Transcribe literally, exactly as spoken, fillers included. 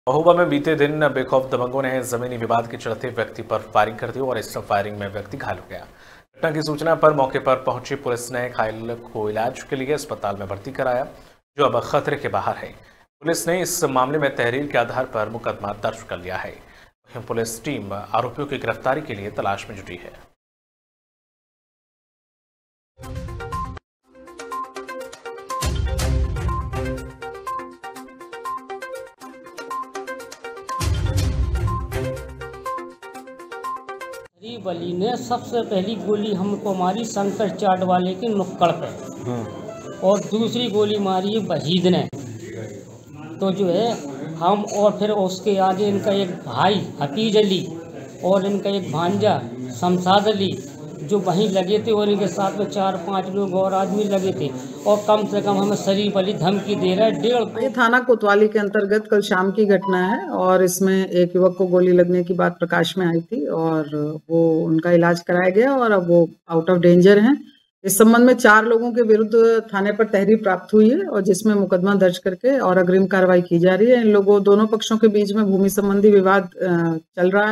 महोबा में बीते दिन बेखौफ दबंगों ने जमीनी विवाद के चलते व्यक्ति पर फायरिंग कर दी और इस फायरिंग में व्यक्ति घायल हो गया। घटना की सूचना पर मौके पर पहुंची पुलिस ने घायल को इलाज के लिए अस्पताल में भर्ती कराया, जो अब खतरे के बाहर है। पुलिस ने इस मामले में तहरीर के आधार पर मुकदमा दर्ज कर लिया है। वहीं पुलिस टीम आरोपियों की गिरफ्तारी के लिए तलाश में जुटी है। शरीफ अली ने सबसे पहली गोली हमको मारी शंकर चाट वाले के नुक्कड़ पे, और दूसरी गोली मारी वहीद ने। तो जो है हम और फिर उसके आगे इनका एक भाई हफीज अली और इनका एक भांजा शमशाद अली जो वहीं लगे थे, और इनके साथ में चार पांच लोग और आदमी लगे थे, और कम से कम हमें शरीफ अली धमकी दे रहा है डेढ़। ये थाना कोतवाली के अंतर्गत कल शाम की घटना है और इसमें एक युवक को गोली लगने की बात प्रकाश में आई थी और वो उनका इलाज कराया गया और अब वो आउट ऑफ डेंजर हैं। इस संबंध में चार लोगों के विरुद्ध थाने पर तहरीर प्राप्त हुई है और जिसमें मुकदमा दर्ज करके और अग्रिम कार्रवाई की जा रही है। इन लोगों दोनों पक्षों के बीच में भूमि संबंधी विवाद चल रहा है।